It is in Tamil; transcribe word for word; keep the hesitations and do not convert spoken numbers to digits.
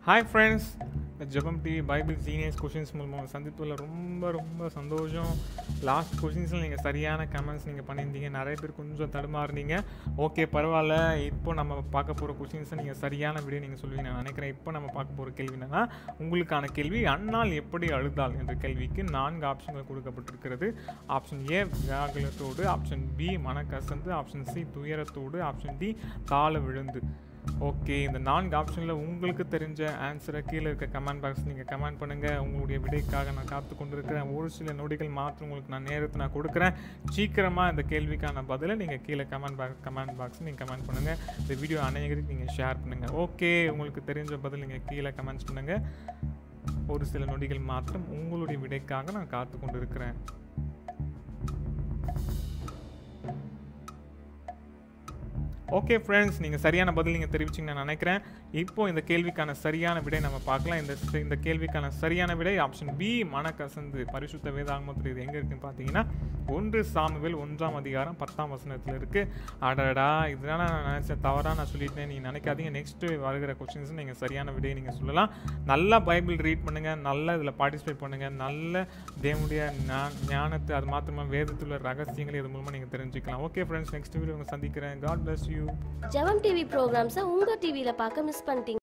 ஹாய் ஃப்ரெண்ட்ஸ், இந்த ஜெபம் டிவி பைபிள் சீனியர்ஸ் கொஷின்ஸ் மூலமாக சந்திப்பில் ரொம்ப ரொம்ப சந்தோஷம். லாஸ்ட் கொஷின்ஸில் நீங்கள் சரியான கமெண்ட்ஸ் நீங்கள் பண்ணியிருந்தீங்க. நிறைய பேர் கொஞ்சம் தடுமாறுனீங்க. ஓகே, பரவாயில்ல. இப்போ நம்ம பார்க்க போகிற கொஷின்ஸை நீங்கள் சரியான விட நீங்கள் சொல்லுவீங்க நான் நினைக்கிறேன். இப்போ நம்ம பார்க்க போகிற கேள்வி என்னென்னா, உங்களுக்கான கேள்வி அன்னாள் எப்படி அழுதாள் என்ற கேள்விக்கு நான்கு ஆப்ஷன்கள் கொடுக்கப்பட்டிருக்கிறது. ஆப்ஷன் ஏ வியாகுலத்தோடு, ஆப்ஷன் பி மனக்கசந்து, ஆப்ஷன் சி துயரத்தோடு, ஆப்ஷன் டி கால விழுந்து. ஓகே, இந்த நான்கு ஆப்ஷனில் உங்களுக்கு தெரிஞ்ச ஆன்சரை கீழே இருக்க கமெண்ட் பாக்ஸ் நீங்கள் கமெண்ட் பண்ணுங்கள். உங்களுடைய விடைக்காக நான் காத்து கொண்டு இருக்கிறேன். ஒரு சில நொடிகள் மாத்திரம் உங்களுக்கு நான் நேரத்தை நான் கொடுக்குறேன். சீக்கிரமாக இந்த கேள்விக்கான பதிலை நீங்கள் கீழே கமெண்ட் பாக்ஸ் கமெண்ட் பாக்ஸ் நீங்கள் கமெண்ட் பண்ணுங்கள். இந்த வீடியோ அனைவருக்கு நீங்கள் ஷேர் பண்ணுங்கள். ஓகே, உங்களுக்கு தெரிஞ்ச பதில் நீங்கள் கீழே கமெண்ட்ஸ் பண்ணுங்கள். ஒரு சில நொடிகள் மாத்திரம் உங்களுடைய விடைக்காக நான் காத்து கொண்டு இருக்கிறேன். ஓகே ஃப்ரெண்ட்ஸ், நீங்கள் சரியான பதில் நீங்கள் தெரிவிச்சிங்கன்னு நான் நினைக்கிறேன். இப்போது இந்த கேள்விக்கான சரியான விடை நம்ம பார்க்கலாம். இந்த இந்த கேள்விக்கான சரியான விடை ஆப்ஷன் பி மனக்கசந்து. பரிசுத்த வேதாகமத்தில் இது எங்கே இருக்குன்னு பார்த்தீங்கன்னா ஒன்று சாமுவேல் ஒன்றாம் அதிகாரம் பத்தாம் வசனத்தில் இருக்குது. அடடா, இதனால் நான் நினச்சேன், தவறாக நான் சொல்லிட்டேன் நீங்கள் நினைக்காதீங்க. நெக்ஸ்ட்டு வருகிற கொஸ்டின்ஸ் நீங்கள் சரியான விடையை நீங்கள் சொல்லலாம். நல்லா பைபிள் ரீட் பண்ணுங்கள், நல்லா இதில் பார்ட்டிசிபேட் பண்ணுங்கள். நல்ல தேவனுடைய ஞானத்தை, அது மாத்திரமா வேதத்தில் உள்ள ரகசியங்களை இது மூலமாக நீங்கள் தெரிஞ்சுக்கலாம். ஓகே ஃப்ரெண்ட்ஸ், நெக்ஸ்ட் வீடியோ உங்களை சந்திக்கிறேன். God bless you. ஜெபம் டிவி ப்ரோக்ராம்ஸை உங்கள் டிவியில் பார்க்க மிஸ் பண்ணிட்டீங்க.